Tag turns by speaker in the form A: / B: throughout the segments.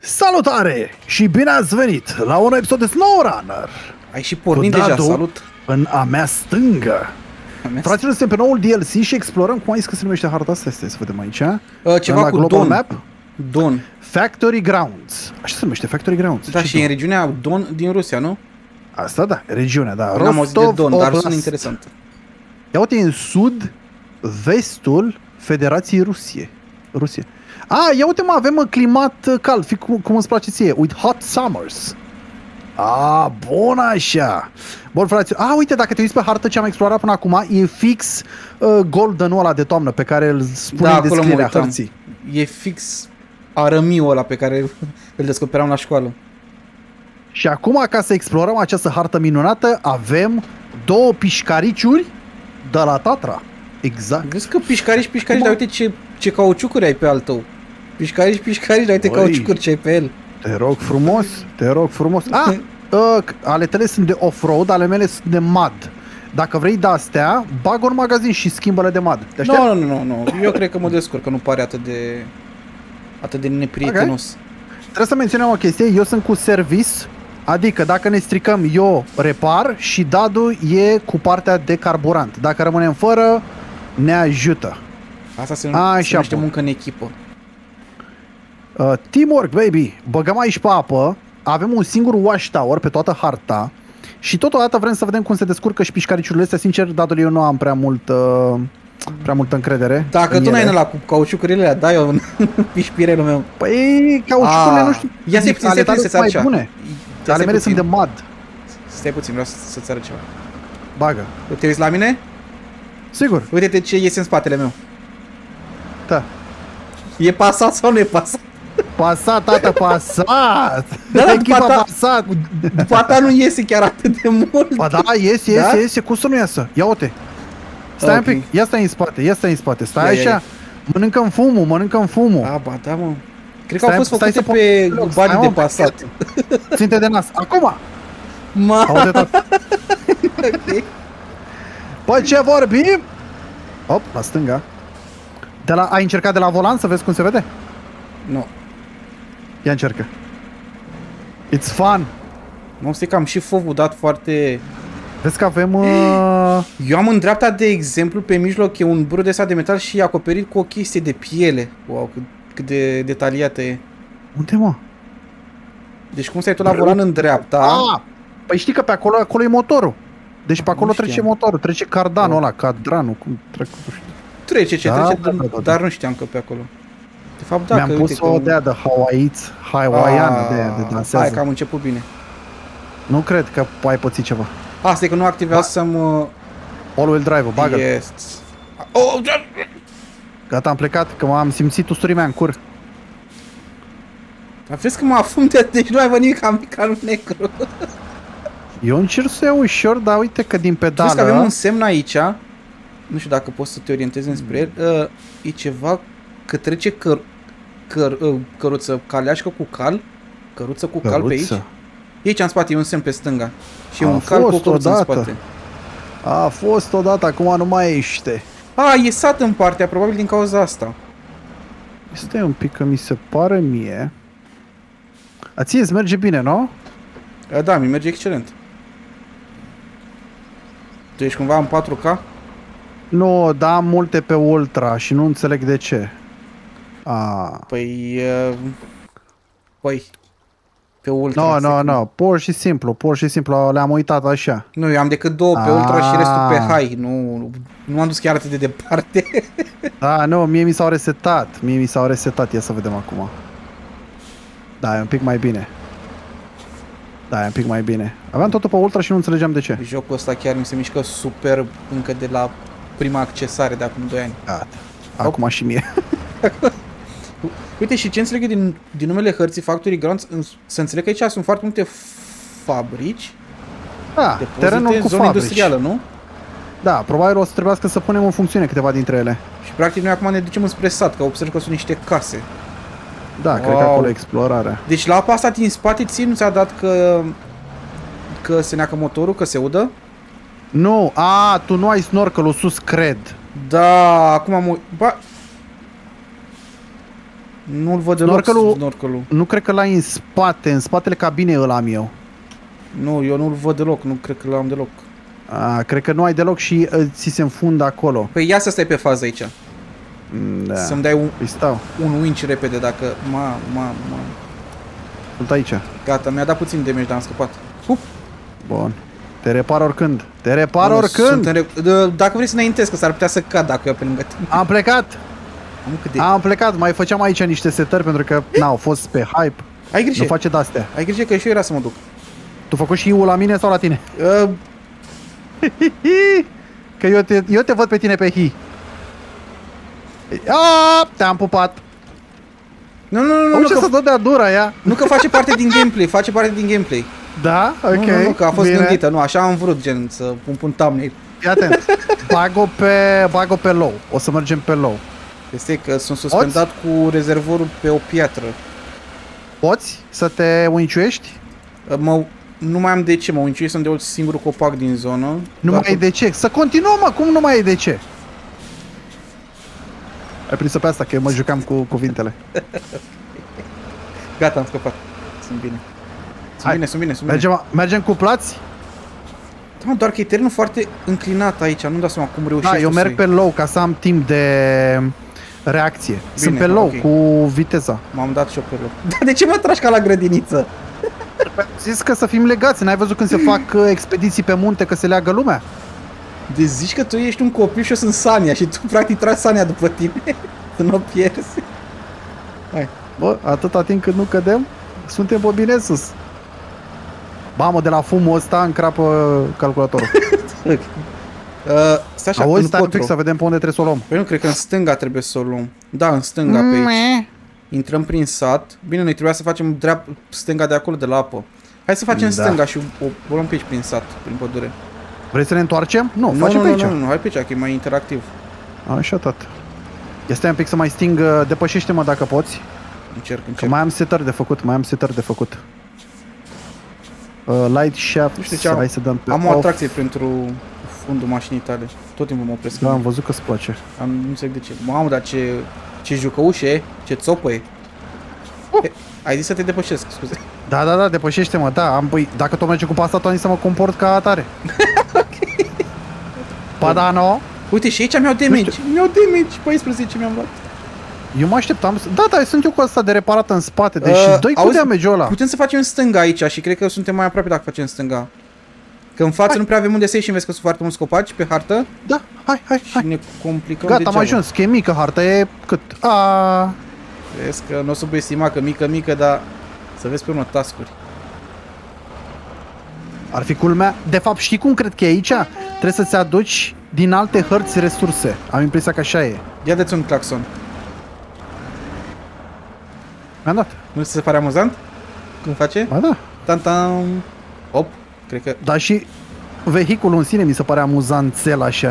A: Salutare și bine ați venit la un episod de SnowRunner.
B: Ai și pornit deja, salut!
A: În a mea stângă. Fraților, suntem pe noul DLC și explorăm, cum ai zis că se numește harta asta? Stai să vedem aici.
B: Ceva cu
A: Global
B: Don.
A: Map.
B: Don.
A: Factory Grounds. Așa se numește, Factory Grounds.
B: Da, și în regiunea Don din Rusia, nu?
A: Asta da, regiunea, da.
B: N-am auzit de Don, dar
A: Oblast.
B: sună interesant.
A: Ia uite, în sud-vestul Federației Rusie. Ia uite, mă, avem climat cald, fii cum îți place ție, with hot summers. Bun așa. Bun, fraților. Uite, dacă te uiți pe hartă ce am explorat până acum, e fix golden-ul ăla de toamnă pe care îl spune în descrierea hărții.
B: E fix arămiul ăla pe care îl descoperam la școală.
A: Și acum, ca să explorăm această hartă minunată, avem două pișcariciuri de la Tatra. Exact.
B: Vezi că pișcarici, dar uite ce cauciucuri ai pe al tău. Pișcarici, dar uite cauciucuri ce ai pe el.
A: Te rog frumos. Ale tale sunt de off-road, ale mele sunt de mud. Dacă vrei de astea, bag-o în magazin și schimbă-le de mud.
B: Nu. Eu cred că mă descurc, că nu pare atât de neprietenos.
A: Okay. Trebuie să menționăm o chestie, eu sunt cu service, adică dacă ne stricăm, eu repar și Dadu e cu partea de carburant. Dacă rămânem fără, ne ajută.
B: Asta se numește muncă în echipă.
A: Teamwork, baby! Băgăm aici pe apă, avem un singur watchtower pe toată harta și totodată vrem să vedem cum se descurcă și pișcariciurile astea. Sincer, Dadul, eu nu am prea multă încredere.
B: Dacă tu n-ai la cu cauciucurile alea, dai eu în pișpirelul meu.
A: Păi, cauciucurile nu știu.
B: Ia stai puțin, să-ți arăt ceva.
A: Ale mele sunt de mud.
B: Stai puțin, vreau să-ți arăt ceva.
A: Bagă.
B: Te uiți la mine?
A: Sigur.
B: Uite-te ce iese în spatele meu.
A: Da.
B: E pasat sau nu e pasat?
A: Pasat, tată, pasat!
B: Da,
A: după
B: ta nu iese chiar atât de mult.
A: Ba da, iese, cum să nu iasă? Ia uite. Stai un pic, ia stai în spate, stai așa. Mănâncă-mi fumul.
B: Ba da, mă. Cred că au fost făcute pe bani de pasat.
A: Ținte de nas. Acum! Aude, tată.
B: Ok.
A: Păi ce vorbim? Hop, la stânga. Ai încercat de la volan să vezi cum se vede?
B: Nu.
A: Ia încercă. It's fun.
B: Nu știu că am și fovul dat foarte...
A: Vezi că avem...
B: Eu am în dreapta, de exemplu, pe mijloc e un brud de metal și e acoperit cu o chestie de piele. Wow, cât de detaliată e.
A: Unde, mă?
B: Deci cum stai tu la volan în dreapta...
A: Păi știi că pe acolo e motorul. Deci pe acolo trece motorul, trece cardanul ăla, cadranul, cum trec, nu știu.
B: Trece, dar nu știam că pe acolo. De fapt,
A: mi-am pus o de hawaiiană de dansează.
B: Hai că am început bine.
A: Nu cred că ai pățit ceva.
B: Asta e că nu activează
A: all-wheel drive-ul, bagă-l.
B: Yes.
A: Gata, am plecat, că m-am simțit usturii mea în cur.
B: Dar vezi că mă afum deci nu ai venit ca micanul negru.
A: Eu încerc să iau ușor, dar uite că din pedală...
B: Vezi că avem un semn aici. Nu știu dacă poți să te orientezi înspre el. E ceva că trece căruță caleașcă cu cal. Căruță cu cal pe aici. E aici în spate, e un semn pe stânga. Și e un cal cu o căruță în spate.
A: A fost odată, acum nu mai ește.
B: E sat în partea, probabil din cauza asta.
A: Stai un pic că mi se pare mie. Ție îți merge bine, nu?
B: Da, mi merge excelent. Tu ești cumva în 4K?
A: Nu, da, am multe pe Ultra și nu înțeleg de ce.
B: Păi, pe Ultra.
A: Nu, pur și simplu, le-am uitat așa.
B: Nu, eu am decât 2 pe Ultra și restul pe High, nu am dus chiar atât de departe.
A: Nu, mie mi s-au resetat, ia să vedem acum. Da, e un pic mai bine. Aveam totul pe Ultra și nu înțelegeam de ce.
B: Jocul ăsta chiar mi se mișcă superb încă de la prima accesare de acum 2 ani.
A: Gata. Acum și mie.
B: Uite, și ce înțeleg din numele hărții Factory Grounds, să înțeleg că aici sunt foarte multe fabrici.
A: Da, terenul cu
B: zonă industrială, nu?
A: Da, probabil o să trebuiască să punem în funcțiune câteva dintre ele. Și
B: practic noi acum ne ducem înspre sat, că observ că sunt niște case.
A: Da, cred că acolo e explorarea.
B: Deci la apa asta din spate ție nu ți-a dat că se neacă motorul, că se udă?
A: Nu, tu nu ai snorkel-ul sus, cred.
B: Da, acum Nu-l văd deloc snorkelul.
A: Nu cred că l-ai în spatele cabinei îl am eu.
B: Nu, eu nu-l văd deloc, nu cred că l-am deloc.
A: Cred că nu ai deloc și ți se înfundă acolo.
B: Păi ia să stai pe fază aici.
A: Da.
B: Să-mi dai un winch repede dacă...
A: Sunt aici.
B: Gata, mi-a dat puțin damage, dar am scăpat.
A: Bun. Te repar oricând. Te repar oricând.
B: Dacă vrei să înaintezi, că s-ar putea să cad dacă eu pe lângă tine.
A: Am plecat. Am plecat. Mai făceam aici niște setări pentru că n-au fost pe hype.
B: Ai grijă.
A: Nu face de-astea.
B: Ai grijă că și eu era să mă duc.
A: Tu făcut și la mine sau la tine? Că eu te văd pe tine pe hi. Te-am pupat.
B: Nu,
A: ce să tot de-a dura ea.
B: Nu că face parte din gameplay, face parte din gameplay.
A: Da? Ok.
B: Nu, că a fost gândită, nu, așa am vrut, gen, să pun thumbnail.
A: Fii atent. Bag-o pe low. O să mergem pe low.
B: Este că sunt suspendat cu rezervorul pe o piatră.
A: Poți să te unciuiești?
B: Nu mai am de ce, mă unciuiesc, sunt de singurul copac din zonă.
A: Nu mai ai de ce? Să continuăm, mă, cum nu mai ai de ce? Ai prins-o pe asta, că eu mă jucam cu cuvintele.
B: Gata, am scăpat. Sunt bine. Sunt bine.
A: Mergem cuplați?
B: Da, doar că e terenul foarte înclinat aici, nu-mi dau seama cum reușești.
A: Da, eu merg pe low ca să am timp de reacție. Bine, sunt pe low, cu viteza.
B: M-am dat și eu pe low. Dar de ce mă tragi ca la grădiniță?
A: Zis că să fim legați, n-ai văzut când se fac expediții pe munte că se leagă lumea?
B: Deci zici că tu ești un copil și eu sunt Sania și tu practic tragi Sania după tine. Să nu o pierzi. Hai.
A: Bă, atâta timp cât nu cădem, suntem pe bine sus. Mamă, de la fumul ăsta încrapă calculatorul.
B: Okay. Stai așa,
A: auzi, stai un pic să vedem pe unde trebuie să o luăm.
B: Păi nu, cred că în stânga trebuie să o luăm. Da, în stânga pe aici. Intrăm prin sat. Bine, noi trebuia să facem stânga de acolo, de la apă. Hai să facem stânga și o luăm pe aici prin sat, prin pădure.
A: Vrei să ne întoarcem? Nu, facem pe aici.
B: Nu, hai pe aici, că e mai interactiv.
A: Așa, tot. Ia stai un pic să mai sting, depășește-mă dacă poți.
B: Încerc.
A: Că mai am setări de făcut, light shaft, hai să dăm pe
B: am o atracție pentru fundul mașinii tale. Tot timpul mă opresc.
A: Da, am văzut că-ți place.
B: Nu înțeleg de ce. Mamă, dar ce jucăușe e, ce țopă e. Ai zis să te depășesc, scuze.
A: Da, depășește-mă, da. Dacă tot merge cu pasta, să mă comport ca atare.
B: Ok.
A: Padano.
B: Uite, și aici mi-au damage. Mi-au damage, 14 mi-am luat.
A: Eu mă așteptam. Da, sunt eu cu asta de reparat în spate. Deci doi cu damage-ul ăla.
B: Putem să facem stânga aici și cred că suntem mai aproape dacă facem stânga. Că în față nu prea avem unde să ieșim, vezi că sunt foarte mulți copaci pe hartă.
A: Da, hai.
B: Și ne complicăm.
A: Gata, am ajuns, că e mică harta, e cât?
B: Vezi că nu o subestima, că mică, dar să vezi pe urmă task-uri.
A: Ar fi culmea. De fapt, știi cum cred că e aici? Trebuie să-ți aduci din alte hărți resurse. Am impresia că așa e.
B: Ia dă-ți un claxon.
A: Mi-am dat.
B: Nu ți se pare amuzant? Cum face?
A: Ba da.
B: Tam-tam. Hop, cred că...
A: Dar și vehiculul în sine mi se pare amuzanțel așa.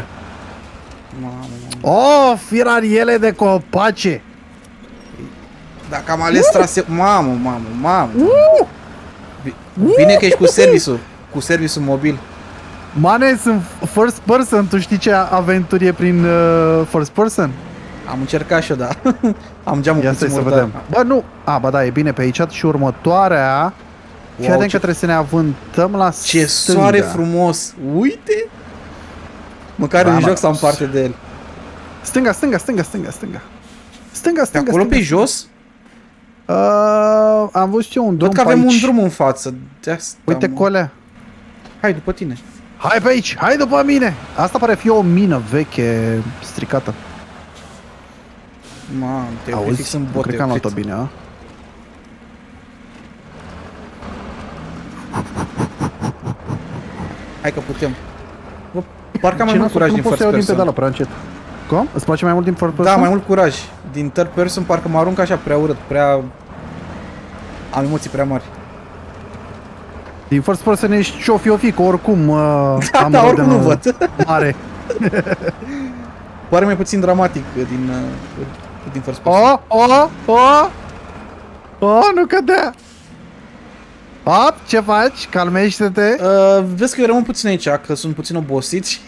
B: Mamă.
A: Firariele de copace.
B: Dacă am ales traseu... Mamă. Bine că ești cu serviciul mobil.
A: Mane, sunt first person, tu știi ce aventurie prin first person?
B: Am încercat și eu, da. Am geamul puțin
A: să vedem. Bă, nu. Ba da, e bine pe aici și următoarea. Fii atent că trebuie să ne avântăm la stânga.
B: Ce soare frumos. Uite. Măcar în joc să am parte de el.
A: Stânga.
B: Pe acolo pe jos?
A: Am văzut eu un drum
B: pe aici. Văd că avem un drum în față.
A: Uite, colea.
B: Hai după tine.
A: Hai pe aici, hai după mine. Asta pare fi o mină veche, stricată.
B: Mamă, te fix în bote.
A: Cred că am luat-o bine, a?
B: Hai că putem. Parcă am mai mult curaj din first person.
A: Prea încet. Cum? Îți place mai mult din first person?
B: Da, mai mult curaj. Din third person parcă mă arunc așa prea urât, prea... Am emoții prea mari.
A: Din first person ești ciofi-ofi, că oricum
B: da, oricum nu văd.
A: Mare.
B: Pare mai puțin dramatic din first person.
A: Nu cădea! Hop, ce faci? Calmește-te!
B: Vezi că eu rămân puțin aici, că sunt puțin obosit și...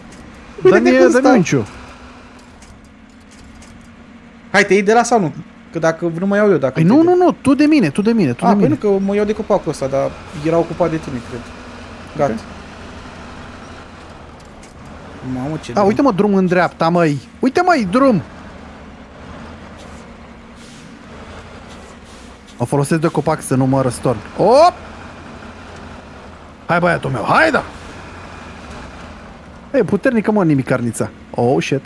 A: Dă-mi unciu.
B: Hai, te iei de la sau nu? Că dacă nu mă iau eu, dacă...
A: Păi nu, tu de mine, tu de mine.
B: Păi nu, că mă iau de copacul ăsta, dar era ocupat de tine, cred. Gata. Okay. Mamă, ce drum.
A: Uite mă, drum în dreapta, măi. Uite măi, drum. Mă folosesc de copac să nu mă răstorn. Op! Hai băiatul meu, hai da! E puternică mă, nimicarnița. Oh shit.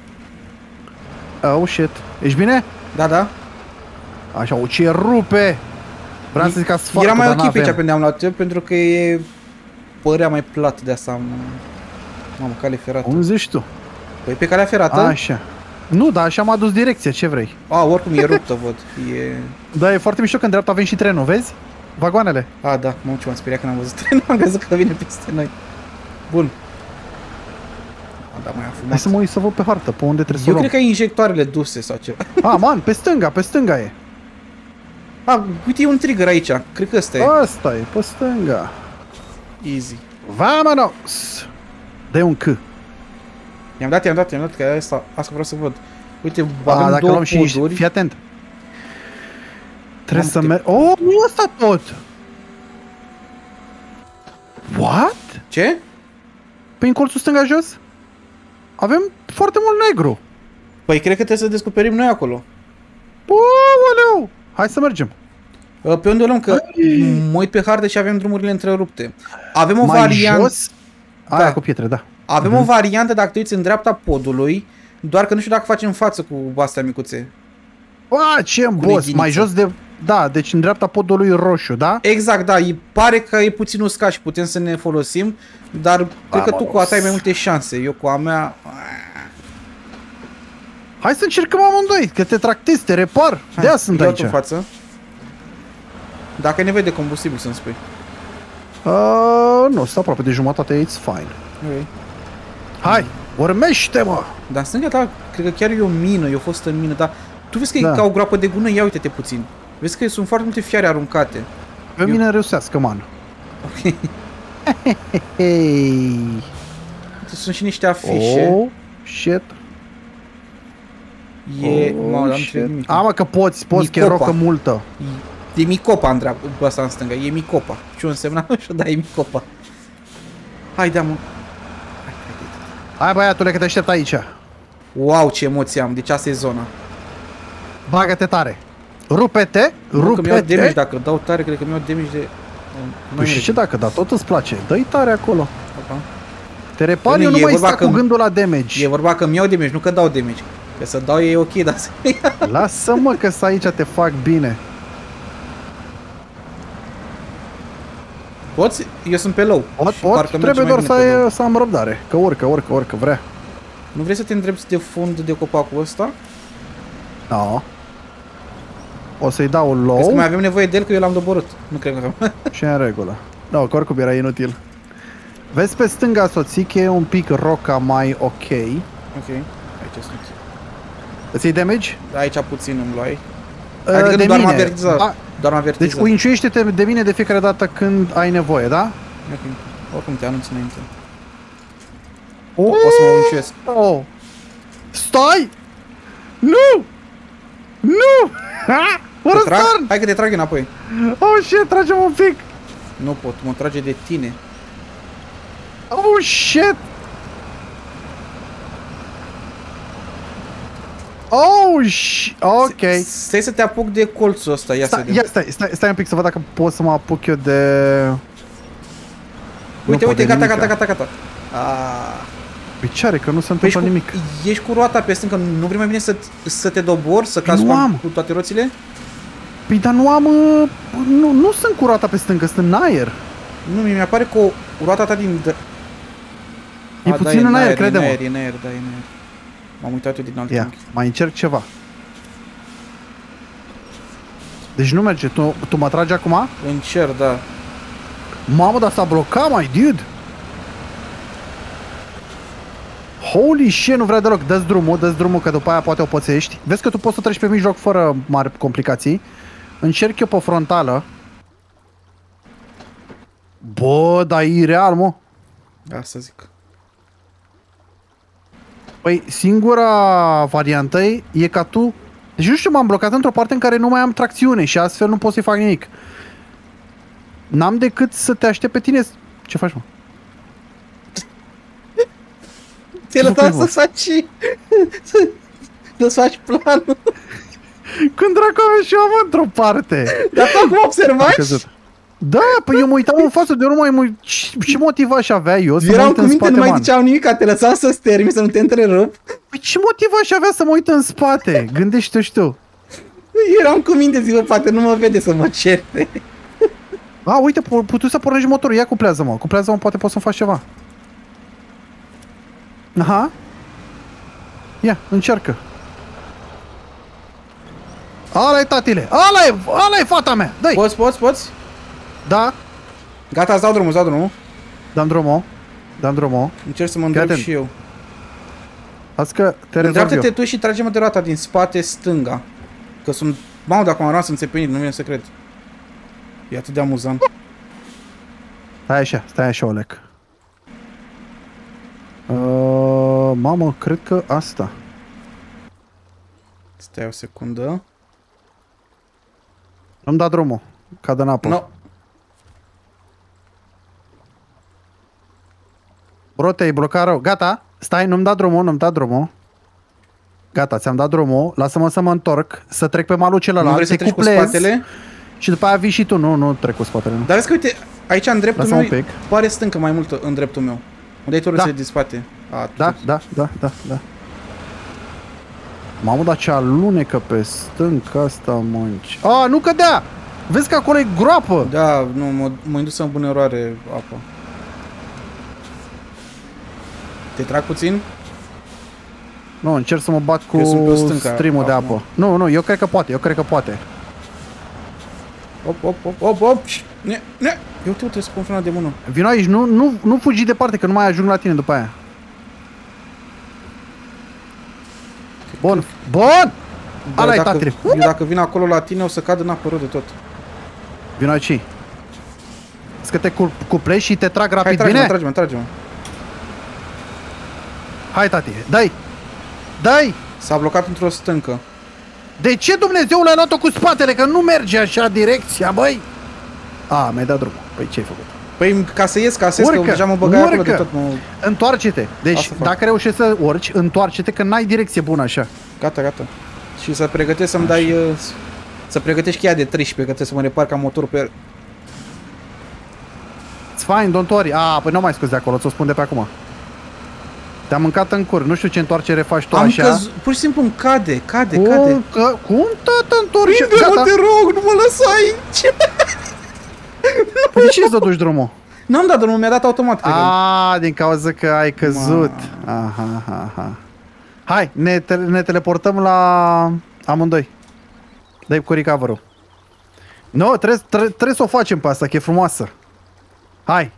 A: Oh shit. Ești bine?
B: Da.
A: Așa, o ce rupe! Vreau să zic asfaltul,
B: era mai
A: dar
B: ok pe
A: n-avem.
B: ce am luat eu, pentru că e... părea mai plat de asta. Mamă, cale ferată.
A: Cum zici tu?
B: Păi pe calea ferată?
A: Așa. Nu, dar așa m-a dus direcția, ce vrei?
B: Oricum e ruptă, văd.
A: Da, e foarte mișto că în dreapta avem și trenul, vezi? Vagoanele.
B: Da, mamă, ce m-am speriat când am văzut trenul, am crezut că vine peste noi. Bun. Da, mai am fumat.
A: Hai să mă uit să văd pe hartă, pe unde trebuie să o luăm.
B: Eu cred că ai injectoarele duse sau ceva.
A: Man, pe stânga e.
B: Uite, e un trigger aici, cred că ăsta e.
A: Ăsta e, pe stânga.
B: Easy.
A: Vamonos! Dă-i un C.
B: I-am dat, că asta vreau să văd. Uite, avem
A: dacă
B: două
A: luăm și
B: poduri.
A: fii atent. Trebuie să merg... Oh, nu e asta tot! What?
B: Ce?
A: Păi în colțul stânga jos? Avem foarte mult negru.
B: Păi cred că trebuie să descoperim noi acolo.
A: Aoleu! Hai să mergem.
B: Pe unde o luăm? Că mă uit pe hartă și avem drumurile întrerupte. Avem o
A: Mai
B: variantă.
A: jos? Aia cu pietre, da.
B: Avem o variantă dacă te uiți în dreapta podului, doar că nu știu dacă facem față cu astea micuțe.
A: Ce boss, mai jos de... Da, deci în dreapta podului roșu, da?
B: Exact, da, pare că e puțin uscat și putem să ne folosim, dar cred că tu cu a ta ai mai multe șanse, eu cu a mea...
A: Hai să încercăm amândoi, că te tractezi, te repar, de-aia sunt aici.
B: În față. Dacă ai nevoie de combustibil să-mi spui.
A: Nu, sunt aproape de jumătate, it's fine.
B: Okay.
A: Hai, urmește-mă!
B: Dar în stânga ta, cred că chiar e o mină, eu fost în mină, dar tu vezi că e ca o groapă de gunoi, ia uite-te puțin. Vezi că sunt foarte multe fiare aruncate.
A: Pe mine reusească, man.
B: Ok.
A: Hei.
B: Sunt și niște afișe.
A: Oh, shit.
B: Mamă, dar nu trebuie nimic.
A: Mă, că poți, că e rocă multă.
B: E Micopa în dreapta, asta în stânga, e Micopa. Ce-o însemna? Nu știu, da, e Micopa. Hai, da, mă.
A: Hai, băiatule, că te aștept aici.
B: Wow, ce emoție am, deci asta e zona.
A: Bagă-te tare. Rupe-te,
B: rupe-te. Mi-au damage, dacă dau tare, cred că mi-au damage de...
A: Păi și ce dacă, dar tot îți place, dă-i tare acolo.
B: Okay.
A: Te repari, eu nu mai sta cu gândul la damage.
B: E vorba că mi-au damage, nu că dau damage. Că să dau e ok, dar să ia.
A: Lasă-mă că să aici te fac bine.
B: Poți? Eu sunt pe low.
A: Pot, trebuie doar să am răbdare. Că urcă, vrea.
B: Nu vrei să te îndrepți de fund de copacul ăsta?
A: No. O să-i dau low.
B: Crezi că mai avem nevoie de el, că eu l-am doborât. Nu cred că avem.
A: Și în regulă. No, că oricum era inutil. Vezi pe stânga soții că e un pic roca mai ok.
B: Ok, aici sunt.
A: Îți iei damage?
B: Aici puțin îmi luai. Adică doar m-a avertizat. Doar m-a avertizat.
A: Deci uinciuiește-te de mine de fiecare dată când ai nevoie, da?
B: Ok. Oricum te anunț înainte. O să mă uinciuiesc.
A: Stai! Nu! Nu! Mă
B: Hai că te trag înapoi.
A: Oh shit, trage-mă un pic.
B: Nu pot, mă trage de tine.
A: Oh shit! Oh shit, ok.
B: Stai să te apuc de colțul ăsta, ia să vedem.
A: Stai un pic să văd dacă pot să mă apuc eu de...
B: Uite, gata.
A: Picioare, că nu se întâmplă nimic.
B: Ești cu roata pe stânga, nu vrei mai bine să te dobori, să cazi cu toate roțile?
A: Păi dar nu am... Nu sunt cu roata pe stânga, sunt în aer.
B: Nu, mi-e pare că roata ta din...
A: E puțin în aer, crede-mă.
B: E în aer. M-am uitat eu din alt unghi.
A: Mai încerc ceva. Deci nu merge, tu mă tragi acum?
B: Încerc, da.
A: Mamă, dar s-a blocat, mai dude. Holy shit, nu vrea deloc. Dă-ți drumul, că după aia poate o pățești. Vezi că tu poți să treci pe mijloc fără mari complicații. Încerc eu pe frontală. Bă, dar e real, mă.
B: Asta zic.
A: Păi, singura variantă e ca tu Deci nu știu, m-am blocat într-o parte în care nu mai am tracțiune și astfel nu pot să-i fac nimic. N-am decât să te aștept pe tine. Ce faci, mă?
B: Ți-ai lăsat să faci... să faci planul.
A: Când dracu avea și eu am într-o parte.
B: Dar tu acum observați?
A: Da, păi eu mă uitam în față, de eu nu mai... Ce motiv aș avea eu să mă uit în spate,
B: nu mai ziceau nimic, te lăsam să-ți termini, să nu te întrerup.
A: Păi ce motiv aș avea să mă uit în spate? Gândește-te și tu.
B: Eram cu minte, zic, bă, poate nu mă vede să mă certe.
A: A, uite, puteai să pornești motorul, ia cuplează-mă, cuplează-mă, poate poți să-mi faci ceva. Aha. Ia, încearcă. Ala-i, tatile, ala-i fata mea, dă-i!
B: Poți?
A: Da.
B: Gata, îți dau drumul,
A: Dăm drumul.
B: Încerc să mă îndrept și eu.
A: Azi că te rezolv eu.
B: Îndreaptă-te tu și trage-mă de roata din spate stânga. Că sunt... Mamă, dacă am rămas înțepenit, nu vine să cred. E atât de amuzant.
A: Stai așa, Olec. Mamă, cred că asta.
B: Stai o secundă.
A: Nu-mi da drumul. Cad în apă.
B: No.
A: Bro, te-ai blocat rău. Gata. Stai, nu-mi da drumul. Gata, ți-am dat drumul. Lasă-mă să mă întorc. Să trec pe malul celălalt.
B: Nu vrei să treci cu spatele?
A: Și după aia vii și tu. Nu trec cu spatele. Nu.
B: Dar vezi că, uite, aici în dreptul meu pare stâncă mai mult în dreptul meu. Unde ai tu râțele din spate?
A: Da. Mamă, dar ce alunecă pe stânca asta, mânci. A, nu cădea! Vezi că acolo e groapă!
B: Da, nu, mă indusă în bună eroare apa. Te trag puțin?
A: Nu, încerc să mă bat cu stream-ul de apă. Nu, eu cred că poate.
B: Op. Ne. Eu trebuie să pun frâna de mână.
A: Vino aici, nu fugi departe, că nu mai ajung la tine după aia. Bun! Ala-i, tatăle!
B: Eu dacă vin acolo la tine, o să cad în apă rău de tot.
A: Vino aici. Să te cuplezi și te trag rapid,
B: bine?
A: Hai,
B: trage-mă.
A: Hai, tati, dai!
B: S-a blocat într-o stâncă.
A: De ce, Dumnezeu, l-ai luat-o cu spatele? Că nu merge așa direcția, băi! A, mi-ai dat drumul. Păi ce ai făcut?
B: Păi ca să ies, că deja mă băgai acolo de tot.
A: Întoarce-te. Deci, dacă reușești să urci, întoarce-te, că n-ai direcție bună așa.
B: Gata. Și să pregătești să-mi dai... Să pregătești cheia de 13, că trebuie să mă repar ca motorul pe...
A: It's fine, don't worry. Păi nu mai scuzi de acolo, ți-o spun de pe acum. Te-am mâncat în cur, nu știu ce întoarcere faci tu așa.
B: Pur și simplu îmi cade.
A: Cum, tată, întorci?
B: Prinde-mă, te rog, nu mă lăsa aici!
A: Păi de ce îți duci drumul?
B: N-am dat drumul, mi-a dat automat, cred.
A: Din cauza că ai căzut. Aha. Hai, ne teleportăm la amândoi. Dai cu recover-ul. Nu, trebuie să o facem pe asta, că e frumoasă. Hai.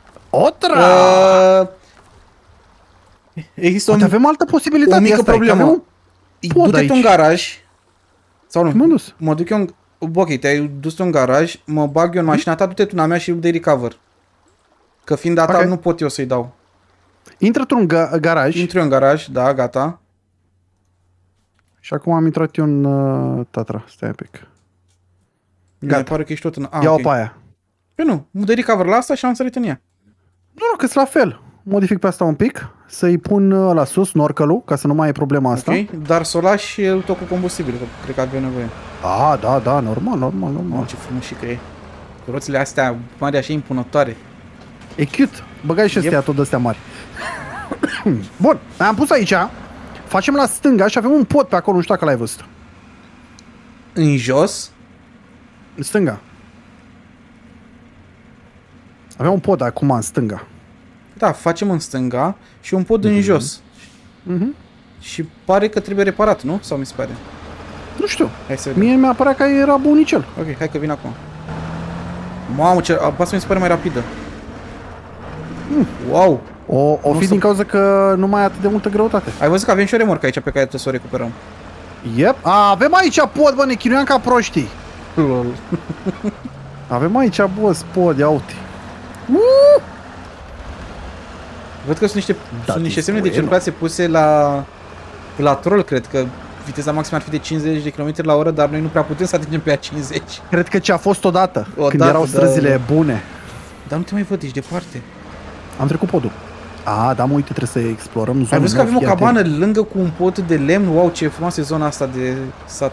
B: Există
A: avem altă posibilitate.
B: O mică problemă. Du-te tu în garaj. Sau nu?
A: M-am dus.
B: Mă duc eu în... Ok, te-ai dus tu în garaj, mă bag eu în mașina ta, du-te tu în a mea și de recover. Că fiind data, nu pot eu să-i dau.
A: Intră tu în garaj.
B: Intru eu în garaj, da, gata.
A: Și acum am intrat eu în Tatra. Stai un pic.
B: Gata. Mi pare că ești tot în...
A: Ia-o pe aia.
B: Păi nu, mă de recover la asta și am sărit în ea.
A: Nu, că-s la fel. Modific pe asta un pic, să-i pun la sus snorkel-ul, ca să nu mai e problema asta.
B: Ok, dar să o lași tot cu combustibil, că cred că avea nevoie.
A: Da, normal.
B: Ce frumos și că e. Roțile astea mari așa impunătoare.
A: E cute. Băgai și astea tot de-astea mari. Bun, am pus aici. Facem la stânga și avem un pod pe acolo, nu știu dacă l-ai văzut.
B: În jos?
A: În stânga. Avem un pod acum în stânga.
B: Da, facem în stânga și un pod în jos. Și pare că trebuie reparat, nu? Sau mi se pare?
A: Nu știu.
B: Hai să vedem.
A: Mie mi-a părea că era bunicel.
B: Ok, hai că vin acum. Mamă, ce apasă mi se pare mai rapidă. Wow!
A: O fi din cauza că nu mai ai atât de multă greutate.
B: Ai văzut că avem și o remorcă aici pe care trebuie să o recuperăm.
A: Yep. Avem aici pod, bă, ne chinuiam ca proștii. Avem aici, boss, pod, ia uite.
B: Văd că sunt niște semne de circulație puse la troll, cred că viteza maximă ar fi de 50 de km la oră, dar noi nu prea putem să atingem pe a 50.
A: Cred că ce a fost odată când erau străzile bune.
B: Dar nu te mai văd, ești departe.
A: Am trecut podul. A, da, mă, uite, trebuie să explorăm zona.
B: Ai văzut că avem o cabană lângă cu un pod de lemn? Wow, ce frumoasă e zona asta de sat.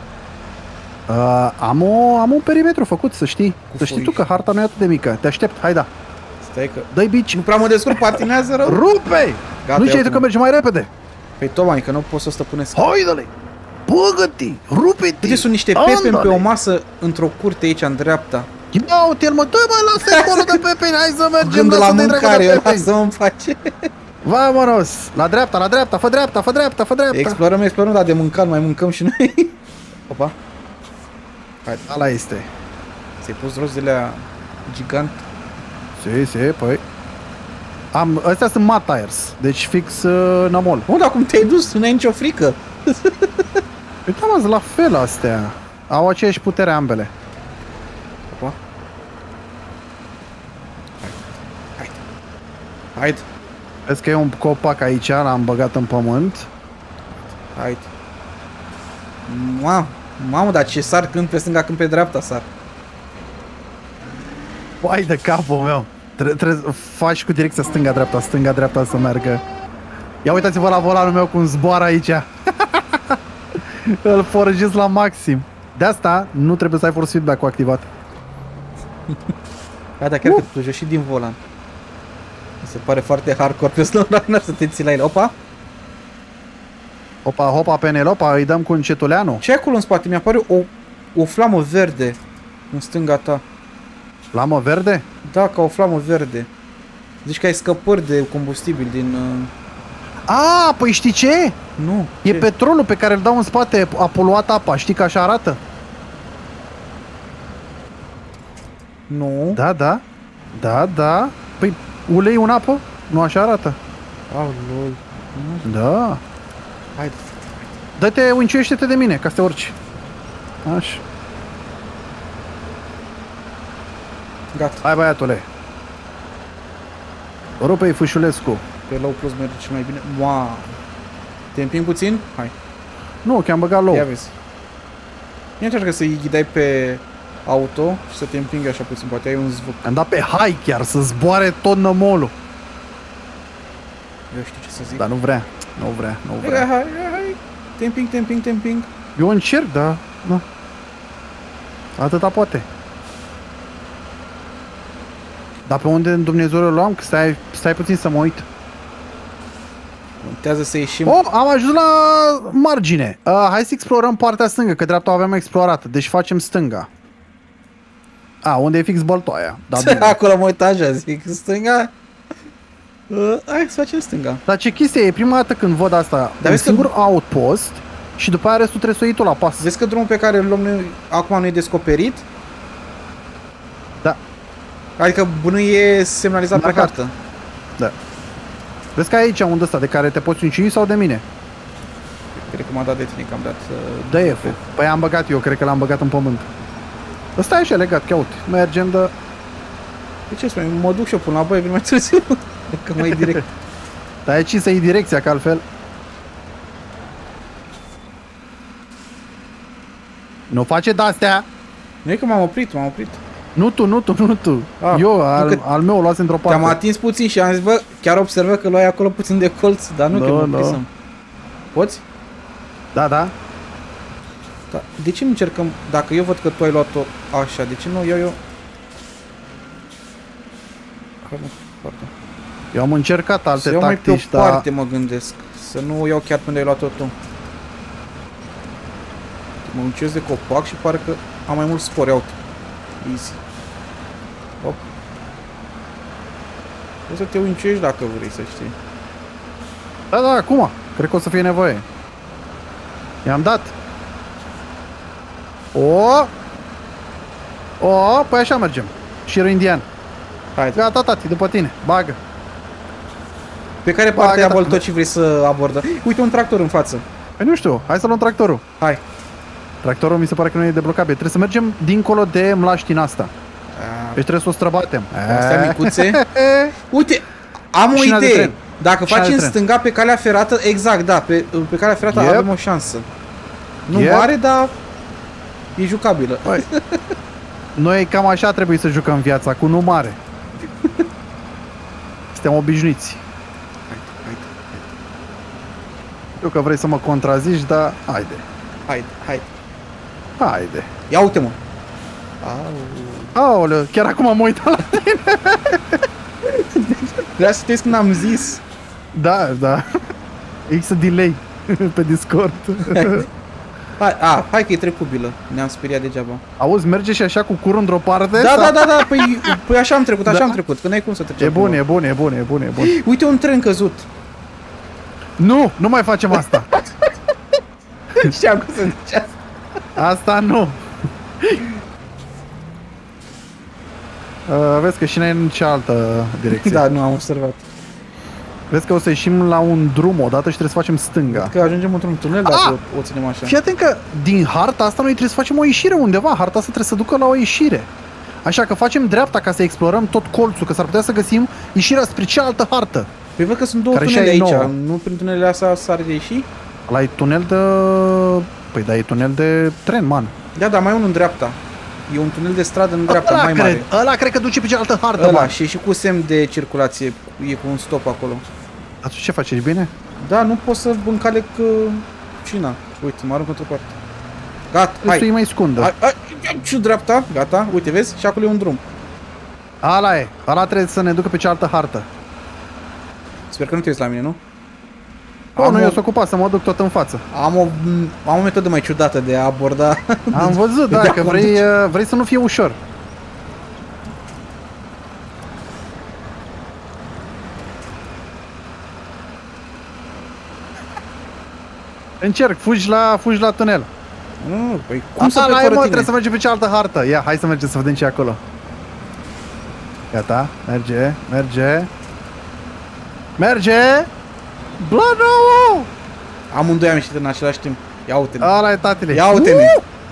A: Am un perimetru făcut, să știi. Să știi tu că harta nu e atât de mică. Te aștept, hai da.
B: Stai că...
A: Dă-i bici.
B: Nu prea mă descurc, patinează rău.
A: Rupe!
B: Gata,
A: nu știi tu că mergi mai repede.
B: Păi tocmai, că nu pot să o stăpânesc.
A: Haide-le! Băgă-te! Rupe-te!
B: Uite, sunt niște pepeni pe o masă într-o curte aici, în dreapta.
A: Ia uite-l, mă, dă-mă, lasă acolo de pepeni, hai să mergem,
B: Gând la
A: lasă-te
B: mâncare, lasă-mă în pace.
A: Vamonos! La dreapta, la dreapta, fă dreapta, fă dreapta, fă dreapta.
B: Explorăm, dar de mâncat mai mâncăm și noi. Opa. Hai.
A: Ala este.
B: Ți-ai pus rozele gigant?
A: Si, păi. Astea sunt mat tires, deci fix namol.
B: Bun, dar cum te-ai dus? Nu ai nicio frică.
A: Uite, mă, la fel astea. Au aceeași putere ambele.
B: Opa. Haide.
A: Vezi că e un copac aici, l-am băgat în pământ.
B: Haide. Mamă, dar ce sar când pe stânga, când pe dreapta sar.
A: Vai de capul meu. Trebuie să faci cu direcția stânga-dreapta să meargă. Ia uitați-vă la volanul meu cum zboară aici. Îl forjez la maxim. De asta nu trebuie să ai force feedback-ul activat.
B: Da, chiar că tu joci și din volan. Mi se pare foarte hardcore pe SnowRunner să te ții la el. Opa!
A: Opa, hopa, Penelopa, îi dăm cu încetuleanu.
B: Ce acolo în spate? Mi-apare o flamă verde în stânga ta.
A: Flamă verde?
B: Da, ca o flamă verde. Zici că ai scăpări de combustibil din...
A: A, păi știi ce?
B: Nu.
A: E petrolul pe care îl dau în spate, a poluat apa, știi că așa arată?
B: Nu.
A: Da. Păi ulei în apă? Nu așa arată?
B: Lol.
A: Da.
B: Haide.
A: Dă-te, unciuiește-te de mine, ca să te urci. Așa.
B: Gata.
A: Hai, băiatule. Rupe-i Fâșulescu.
B: Pe low plus merge cel mai bine. Wow. Te împing puțin? Hai.
A: Nu, că am băgat low.
B: Ia vezi. Ia încearcă să-i ghidai pe auto și să te împingă așa puțin. Poate ai un zvâc.
A: Am dat pe high chiar, să zboare tot nămolul.
B: Eu știu ce să zic.
A: Dar nu vrea.
B: Hai. Te împing.
A: Eu încerc, da. Atâta poate. Dar pe unde în Dumnezeu îl luam? Că stai puțin să mă uit.
B: Contează să ieșim.
A: Am ajuns la margine. Hai să explorăm partea stângă, că dreapta o avem explorată. Deci facem stânga. Unde e fix băltoaia. Da,
B: acolo mă uit așa, zic stânga. Hai să facem stânga.
A: Dar ce chestie e? Prima dată când văd asta.
B: Dar
A: un singur outpost și după aia restul trebuie să o iei tu la pas.
B: Vezi că drumul pe care îl luăm noi acum nu e descoperit?
A: Da.
B: Adică nu e semnalizat pe hartă.
A: Da. Vezi că aici unde ăsta de care te poți uncui sau de mine?
B: Cred că m-a dat de tine, că am dat...
A: De F. Păi am băgat eu, cred că l-am băgat în pământ. Ăsta e așa legat, că uite, mergem de...
B: De ce spune? Mă duc și eu până la baie, vin mai târziu. Că mai e direct.
A: Dar e să iei direcția, că altfel... Nu face de-astea!
B: Nu e că m-am oprit.
A: Nu tu. Eu, al meu o luați într-o parte.
B: Te-am atins puțin și am zis, bă, chiar observă că luai acolo puțin de colț, dar nu, că mă oprisem. Poți?
A: Da.
B: Da. De ce nu încercăm, dacă eu văd că tu ai luat-o așa, de ce nu iau eu? Pardon.
A: Eu am încercat alte
B: să
A: tactici,
B: mai pe o parte, mă gândesc. Să nu o iau chiar când ai luat-o tu. Mă uncesc de copac și pare că am mai mult spor, iau. Easy. Hop. Poți să te unciești dacă vrei, să știi.
A: Da, acum. Cred că o să fie nevoie. I-am dat. Păi așa mergem. Șirul indian.
B: Hai.
A: Gata, tati, după tine. Bagă.
B: Pe care parte a băltocii vrei să abordăm? Uite un tractor în față.
A: Păi nu știu, hai să luăm tractorul.
B: Hai.
A: Tractorul mi se pare că nu e deblocabil. Trebuie să mergem dincolo de mlaștina asta. Deci trebuie să o străbatem.
B: Astea micuțe. Uite, am o idee. Dacă facem stânga pe calea ferată, exact, da, pe calea ferată avem o șansă. Nu mare, dar e jucabilă.
A: Băi, noi cam așa trebuie să jucăm viața, cu nu mare. Suntem obișnuiți.
B: Haide.
A: Eu că vrei să mă contrazici, dar haide. Haide.
B: Ia uite-mă.
A: Aoleu, chiar acum am uitat la...
B: Vreau să știți când am zis.
A: Da. Există delay pe Discord.
B: Hai că e trecubilă. Ne-am speriat degeaba.
A: Auzi, merge și așa cu curul într-o parte?
B: Da. Păi așa am trecut, că n-ai cum să treci.
A: E bun.
B: Uite un tren căzut.
A: Nu mai facem asta.
B: Știam cum să zici asta.
A: Asta nu. Vezi că și noi în cealaltă direcție.
B: Da, nu am observat.
A: Vezi că o să ieșim la un drum odată și trebuie să facem stânga.
B: Că ajungem într-un tunel dacă o ținem așa.
A: Fii atent că din harta asta noi trebuie să facem o ieșire undeva. Harta asta trebuie să ducă la o ieșire. Așa că facem dreapta ca să explorăm tot colțul, că s-ar putea să găsim ieșirea spre cealaltă hartă.
B: Păi văd că sunt două tunele aici. Nu prin tunelele astea s-ar ieși?
A: Ăla e tunel de... Păi da, e tunel de tren, man.
B: Da, mai unul în dreapta. E un tunel de stradă în dreapta, mai mare.
A: Ăla cred că duce pe cealaltă hartă, man.
B: Și cu semn de circulație. E cu un stop acolo.
A: Atunci ce faci? Ești bine?
B: Da, nu pot să încalec cina. Uite, mă arunc într-o parte. Gata, hai.
A: Să-i mai scundă.
B: Și dreapta, gata, uite, vezi? Și acolo e un drum.
A: Ala trebuie să ne ducă pe cealaltă hartă.
B: Sper că nu te uiți la mine, nu?
A: Nu, eu sunt ocupat să mă duc tot în față.
B: Am o metodă mai ciudată de a aborda.
A: Am văzut, da, că vrei să nu fie ușor. Încerc, fugi la tunel.
B: Nu, păi cum să plec fără tine?
A: Trebuie să mergem pe cealaltă hartă. Ia, hai să mergem să vedem ce e acolo. Gata, merge! Blănou!
B: Amândoi am ieșit în același timp. Ia uite-ne.
A: Ala e, tatăle.
B: Ia uite-ne.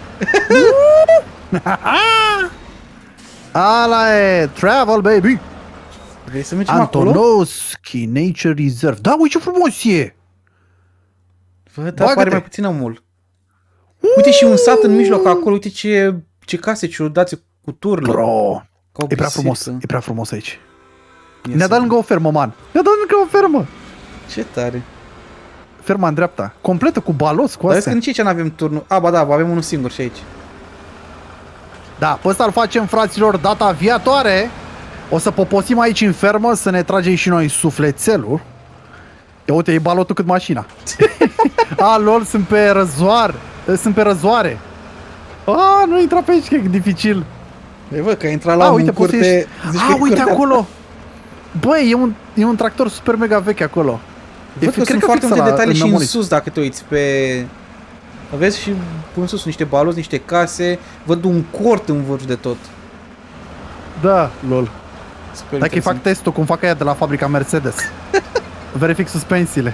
A: Ala e, travel baby.
B: Vrei să mergem acolo?
A: Antonovski Nature Reserve. Da, uite ce frumos e.
B: Vă, dar pare mai puțin omul. Uite și un sat în mijloc acolo. Uite ce case ciudate cu turle.
A: Bro, e prea frumos aici. Ne-a dat lângă o fermă, man.
B: Ce tare.
A: Ferma în dreapta. Completă cu balos, cu astea.
B: Dar vezi că nici aici n-avem turnul. Ba da, avem unul singur și aici.
A: Da, pe ăsta îl facem, fraților, data viitoare. O să poposim aici în fermă, să ne tragem și noi sufletelul. Ia uite, e balotul cât mașina. Lol, sunt pe răzoare. Nu intra pe aici, că e dificil.
B: Ei, bă, că a intrat la un curte...
A: Uite acolo. Băi, e un tractor super mega vechi acolo.
B: Văd că sunt foarte multe detalii și în sus, dacă te uiți pe... Vezi și în sus niște baloți, niște case. Văd un cort în vârf de tot.
A: Da, lol. Dacă îi fac testul, cum fac aia de la fabrica Mercedes. Verific suspensiile.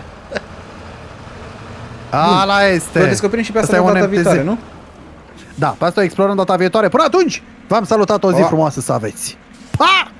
A: Ala este.
B: Vă descoperim și pe asta data viitoare, nu?
A: Da, pe asta o explorăm data viitoare. Până atunci, v-am salutat, o zi frumoasă să aveți. Pa!